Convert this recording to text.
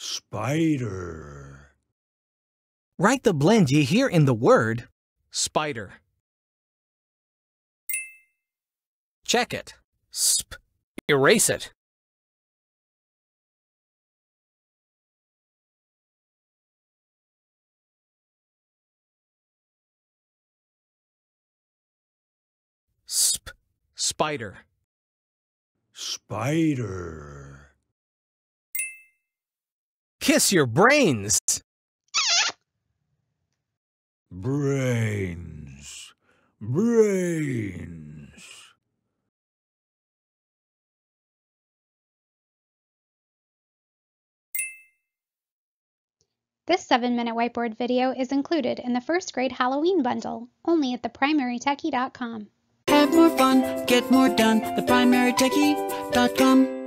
spider. Write the blend you hear in the word spider. Check it. Sp. Erase it. Sp. Spider. Spider. Kiss your brains. Brains. Brains. This 7-minute whiteboard video is included in the first grade Halloween bundle, only at theprimarytechie.com. Have more fun, get more done, theprimarytechie.com.